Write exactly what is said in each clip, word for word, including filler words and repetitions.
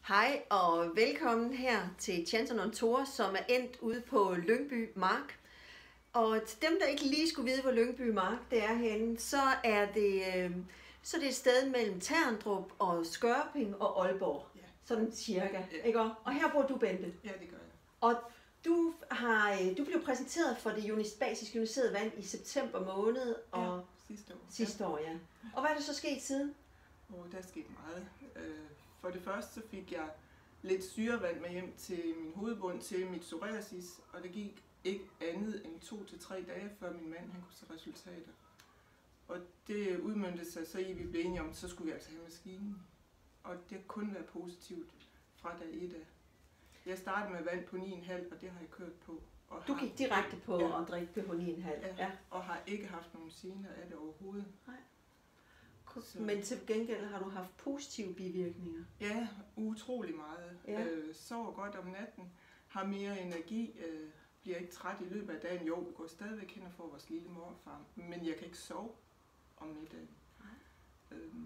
Hej og velkommen her til Chanson on Tour, som er endt ude på Lyngby Mark. Og til dem, der ikke lige skulle vide, hvor Lyngby Mark det er henne, så er det, øh, så er det et sted mellem Terndrup og Skørping og Aalborg. Ja. Sådan cirka. Ja. Ikke? Og her bor du, Bente. Ja, det gør jeg. Og du, har, du blev præsenteret for det basisk ioniserede vand i september måned. Og ja, sidste år. Sidste år, ja. Og hvad er der så sket siden? Oh, der er sket meget. For det første så fik jeg lidt syrevand med hjem til min hovedbund til mit psoriasis, og det gik ikke andet end to til tre dage, før min mand han kunne se resultater. Og det udmøntede sig så i, at vi blev enige om, at så skulle vi altså have maskinen. Og det har kun været positivt fra dag et af. Jeg startede med vand på ni komma fem, og det har jeg kørt på. Og du har, gik direkte på ja, at drikke på ni komma fem? Ja, ja, og har ikke haft nogen gener af det overhovedet. Nej. Så. Men til gengæld har du haft positive bivirkninger? Ja, utrolig meget. Ja. Øh, sover godt om natten, har mere energi, øh, bliver ikke træt i løbet af dagen. Jo, vi går stadigvæk hen og får vores lille morfar, men jeg kan ikke sove om middagen. Nej. Øhm,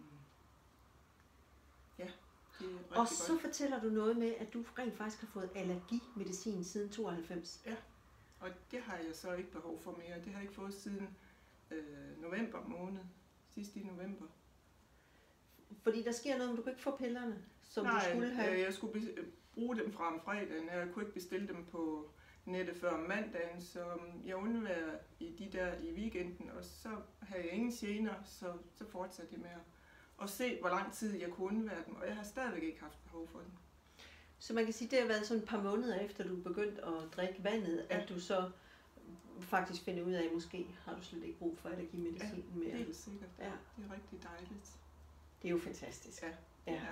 ja, det er rigtig Og godt. så fortæller du noget med, at du rent faktisk har fået allergimedicin siden tooghalvfems. Ja, og det har jeg så ikke behov for mere. Det har jeg ikke fået siden øh, november måned. Sidst i november. Fordi der sker noget, men du kan ikke få pillerne, som Nej, du skulle have? Nej, jeg skulle bruge dem fra om fredagen. Jeg kunne ikke bestille dem på nettet før om mandagen, så jeg undværer i de der i weekenden, og så havde jeg ingen gener, så, så fortsatte jeg med at se, hvor lang tid jeg kunne undvære dem, og jeg har stadigvæk ikke haft behov for dem. Så man kan sige, det har været sådan et par måneder efter, du begyndte at drikke vandet, ja, at du så faktisk finder ud af, at måske har du slet ikke brug for allergimedicin ja, mere. helt sikkert. Ja. Det er rigtig dejligt. Det er jo fantastisk. Ja, ja. ja.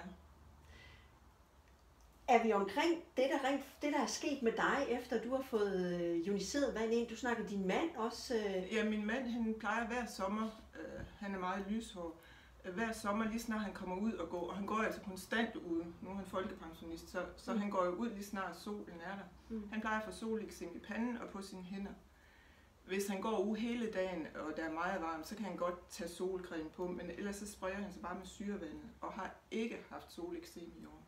Er vi omkring det der, rent, det, der er sket med dig, efter du har fået ioniseret vand ind? Du snakker din mand også? Øh... Ja, min mand han plejer hver sommer, øh, han er meget lyshår, øh, hver sommer lige snart han kommer ud og går, og han går altså konstant ude. Nu er han folkepensionist, så, så mm. han går jo ud lige snart solen er der. Mm. Han plejer at få soleksem i panden og på sine hænder. Hvis han går ude hele dagen, og der er meget varmt, så kan han godt tage solcreme på, men ellers så sprayer han sig bare med syrevandet, og har ikke haft soleksem i år.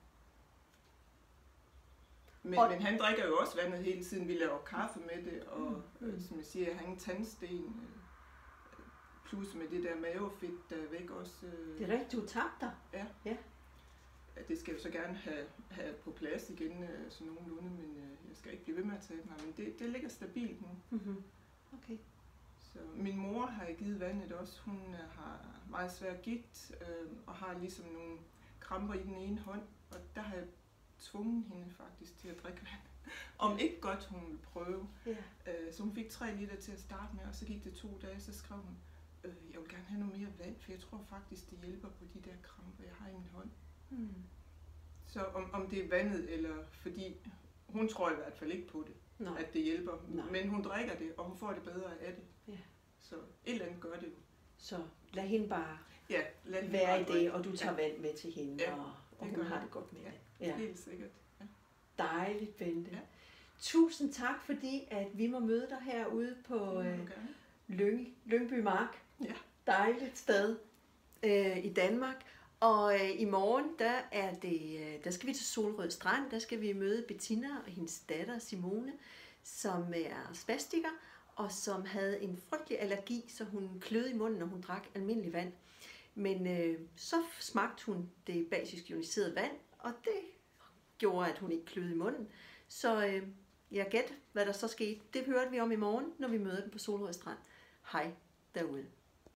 Men, og... men han drikker jo også vandet hele tiden. Vi laver kaffe med det, og mm. øh, som jeg siger, jeg har ingen tandsten. Øh, plus med det der mavefedt, der er væk også. Øh... Det er rigtigt, du tabte dig. Ja. ja. Det skal jeg så gerne have, have på plads igen, øh, så nogenlunde, men øh, jeg skal ikke blive ved med at tage mig. Men det, det ligger stabilt nu. Mm-hmm. Okay. Så min mor har givet vandet også. Hun har meget svær gigt øh, og har ligesom nogle kramper i den ene hånd, og der har jeg tvunget hende faktisk til at drikke vand. Om ikke godt hun ville prøve. Yeah. Øh, så hun fik tre liter til at starte med, og så gik det to dage, så skrev hun, øh, jeg vil gerne have noget mere vand, for jeg tror faktisk, det hjælper på de der kramper, jeg har i min hånd. Mm. Så om, om det er vandet, eller fordi hun tror i hvert fald ikke på det. Nej. At det hjælper. Nej. Men hun drikker det, og hun får det bedre af det. Ja. Så et eller andet gør det. Så lad hende bare ja, lad hende være bare i det, og du tager ja. vand med til hende, ja, og, og hun har det godt med ja, det. Ja, helt sikkert. Ja. Dejligt, Bente. Ja. Tusind tak, fordi at vi må møde dig herude på øh, Lyng, Lyngby Mark. Ja. Dejligt sted øh, i Danmark. Og øh, i morgen, der, er det, øh, der skal vi til Solrød Strand. Der skal vi møde Bettina og hendes datter Simone, som er spastiker, og som havde en frygtelig allergi, så hun kløede i munden, når hun drak almindelig vand. Men øh, så smagte hun det basisk ioniserede vand, og det gjorde, at hun ikke kløede i munden. Så øh, jeg gæt, hvad der så skete. Det hørte vi om i morgen, når vi møder den på Solrød Strand. Hej derude.